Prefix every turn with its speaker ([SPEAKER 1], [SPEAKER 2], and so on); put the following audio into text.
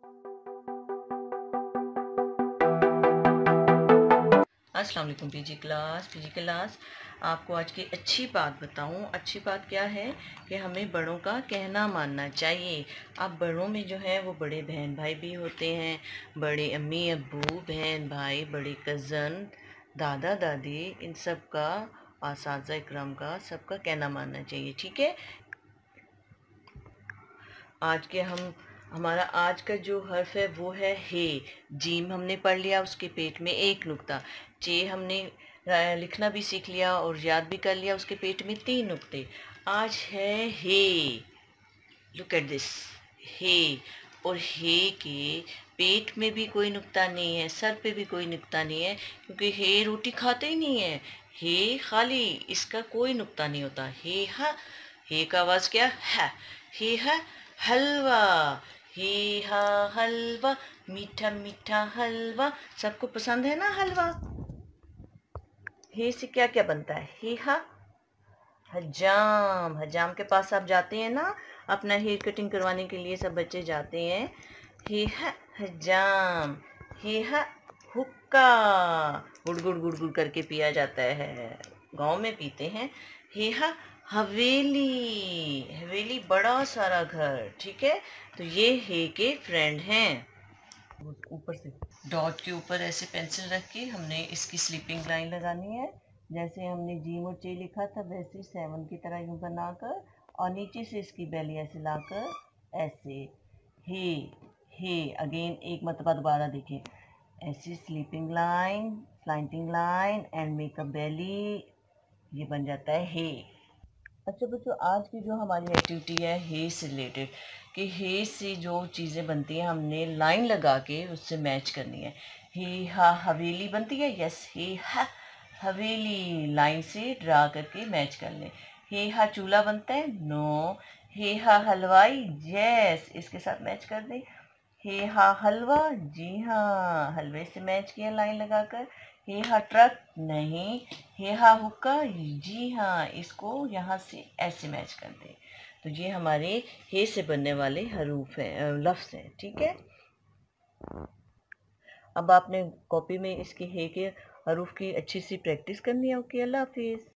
[SPEAKER 1] अस्सलाम वालेकुम PG class. आपको आज की अच्छी बात बताऊं। अच्छी बात क्या है कि हमें बड़ों का कहना मानना चाहिए। अब बड़ों में जो है वो बड़े बहन भाई भी होते हैं, बड़े अम्मी अब्बू, बहन भाई, बड़े कज़न, दादा दादी, इन सब का, असातिज़ा इकराम का, सबका कहना मानना चाहिए। ठीक है। आज के हमारा आज का जो हर्फ है वो है हे। जीम हमने पढ़ लिया, उसके पेट में एक नुक्ता। चे हमने लिखना भी सीख लिया और याद भी कर लिया, उसके पेट में 3 नुक्ते। आज है हे। Look at this. हे। और हे के पेट में भी कोई नुक्ता नहीं है, सर पे भी कोई नुक्ता नहीं है, क्योंकि हे रोटी खाते ही नहीं है। हे खाली, इसका कोई नुक्ता नहीं होता। हे हा। हे का आवाज क्या है? हे है हलवा। हे हा हलवा, मीठा मीठा हलवा। सबको पसंद है ना हलवा? हे से क्या क्या बनता है? हे हा हजाम। हजाम के पास आप जाते हैं ना, अपना हेयर कटिंग करवाने के लिए सब बच्चे जाते हैं। हे है हजाम। हे है हुक्का। गुड़ गुड़ गुड़ गुड़ करके पिया जाता है, गांव में पीते हैं। हे है हवेली। हवेली बड़ा सारा घर। ठीक है। तो ये हे के फ्रेंड हैं। ऊपर से डॉट के ऊपर ऐसे पेंसिल रख के हमने इसकी स्लीपिंग लाइन लगानी है। जैसे हमने जीम और चे लिखा था वैसे 7 की तरह यूं बनाकर, और नीचे से इसकी बेली ऐसे लाकर ऐसे हे। हे अगेन एक मरतबा दोबारा देखें। ऐसी sleeping line, slanting line and make a belly. ये बन जाता है हे। अच्छा बच्चों, आज की जो हमारी एक्टिविटी है हे से रिलेटेड, कि हे से जो चीज़ें बनती हैं हमने लाइन लगा के उससे मैच करनी है। हे हा हवेली बनती है, यस। हे हा हवेली लाइन से ड्रा करके मैच कर लें। हे हा चूल्हा बनता है, नो। हे हा हलवाई, यस, इसके साथ मैच कर दें। हे हा हलवा, जी हाँ, हलवे से मैच किया लाइन लगाकर। हे हा ट्रक, नहीं। हे हा हुक्का, जी हाँ, इसको यहाँ से ऐसे मैच कर दें। तो ये हमारे हे से बनने वाले हरूफ हैं, लफ्ज़ हैं। ठीक है। अब आपने कॉपी में इसके हे के हरूफ की अच्छी सी प्रैक्टिस करनी है। ओके, अल्लाह हाफिज़।